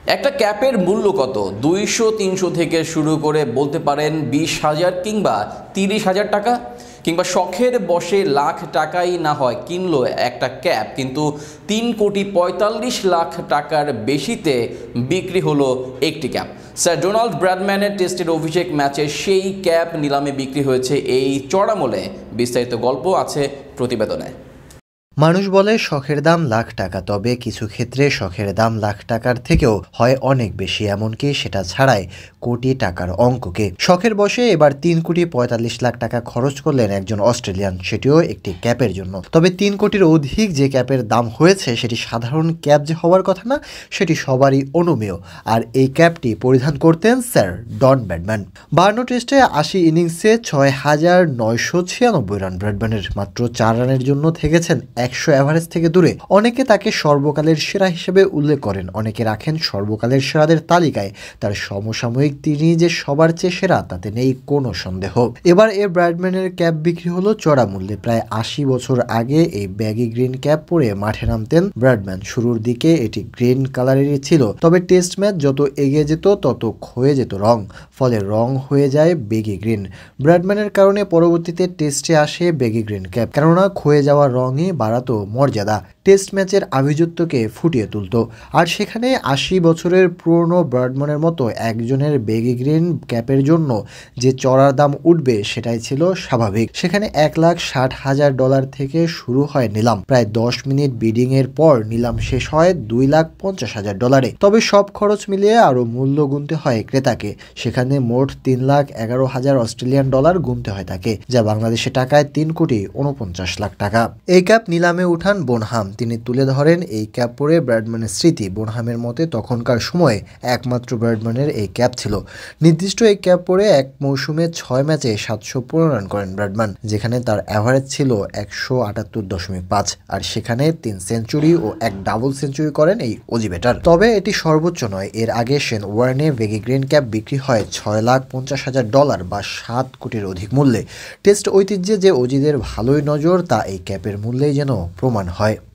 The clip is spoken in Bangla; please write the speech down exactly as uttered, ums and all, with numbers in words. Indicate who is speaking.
Speaker 1: একটা ক্যাপের মূল্য কত? দুইশো তিনশো থেকে শুরু করে বলতে পারেন বিশ হাজার কিংবা তিরিশ হাজার টাকা, কিংবা শখের বশে লাখ টাকাই না হয় কিনলো একটা ক্যাপ, কিন্তু তিন কোটি পঁয়তাল্লিশ লাখ টাকার বেশিতে বিক্রি হলো একটি ক্যাপ। স্যার ডোনাল্ড ব্র্যাডম্যানের টেস্টের অভিষেক ম্যাচে সেই ক্যাপ নিলামে বিক্রি হয়েছে এই চড়া মূল্যে। বিস্তারিত গল্প আছে প্রতিবেদনে।
Speaker 2: মানুষ বলে শখের দাম লাখ টাকা, তবে কিছু ক্ষেত্রে শখের দাম লাখ টাকার থেকেও হয় অনেক বেশি, এমনকি সেটা ছাড়াই কোটি টাকার অঙ্ককে। শখের বশে এবার তিন কোটি পঁয়তাল্লিশ লাখ টাকা খরচ করলেন একজন অস্ট্রেলিয়ান, সেটিও একটি ক্যাপের জন্য। তবে তিন কোটির অধিক যে ক্যাপের দাম হয়েছে সেটি সাধারণ ক্যাপ যে হওয়ার কথা না, সেটি সবারই অনুমেয়। আর এই ক্যাপটি পরিধান করতেন স্যার ডন ব্র্যাডম্যান। বান্ন টেস্টে আশি ইনিংসে ছয় হাজার নয়শো ছিয়ানব্বই রান। ব্র্যাডম্যানের মাত্র চার রানের জন্য থেকেছেন একশো এভারেজ থেকে দূরে। অনেকে তাকে সর্বকালের সেরা হিসেবে উল্লেখ করেন, অনেকে রাখেন সর্বকালের সেরাদের তালিকায়। তার সমসাময়িক তিনি যে সবার চেয়ে সেরা তাতে নেই কোনো সন্দেহ। এবার এ ব্র্যাডম্যানের ক্যাপ বিক্রি হলো চড়া মূল্যে। প্রায় আশি বছর আগে এই ব্যাগি গ্রিন ক্যাপ পরে মাঠে নামতেন ব্র্যাডম্যান। শুরুর দিকে এটি গ্রিন কালারেরই ছিল, তবে টেস্ট ম্যাচ যত এগিয়ে যেত তত ক্ষয়ে যেত রং, ফলে রং হয়ে যায় বেগি গ্রিন। ব্র্যাডম্যানের কারণে পরবর্তীতে টেস্টে আসে বেগি গ্রিন ক্যাপ, কেননা ক্ষয়ে যাওয়া রঙে বাড়াতো মর্যাদা, টেস্ট ম্যাচের আভিজাত্যকে ফুটিয়ে তুলত। আর সেখানে আশি বছরের পুরনো ব্র্যাডম্যানের মতো একজনের বেগি গ্রিন ক্যাপের জন্য যে চড়ার দাম উঠবে সেটাই ছিল স্বাভাবিক। সেখানে এক লাখ ষাট হাজার ডলার থেকে শুরু হয় নিলাম। প্রায় দশ মিনিট বিডিং এর পর নিলাম শেষ হয় দুই লাখ পঞ্চাশ হাজার ডলারে। তবে সব খরচ মিলিয়ে আরো মূল্য গুনতে হয় ক্রেতাকে। সেখানে মোট তিন লাখ এগারো হাজার অস্ট্রেলিয়ান ডলার গুনতে হয় তাকে, যা বাংলাদেশে টাকায় তিন কোটি উনপঞ্চাশ লাখ টাকা। এই ক্যাপ নিলামে উঠান বোনহাম। তিনি তুলে ধরেন এই ক্যাপ পরে ব্র্যাডম্যানের স্মৃতি। বোনহামের মতে তখনকার সময়ে একমাত্র ব্র্যাডম্যানের এই ক্যাপ ছিল। নির্দিষ্ট এই ক্যাপ পরে এক মৌসুমে ছয় ম্যাচে সাতশো পনেরো রান করেন ব্র্যাডম্যান, যেখানে তার অ্যাভারেজ ছিল একশো আটাত্তর দশমিক পাঁচ। আর সেখানে তিন সেঞ্চুরি ও এক ডাবল সেঞ্চুরি করেন এই অজি ব্যাটার। তবে এটি সর্বোচ্চ নয়। এর আগে শেন ওয়ার্নে বেগি গ্রিন ক্যাপ বিক্রি হয় ছয় লাখ পঞ্চাশ হাজার ডলার বা সাত কোটির অধিক মূল্যে। টেস্ট ঐতিহ্যে যে অজিদের ভালোই নজর তা এই ক্যাপের মূল্যেই যেন প্রমাণ হয়।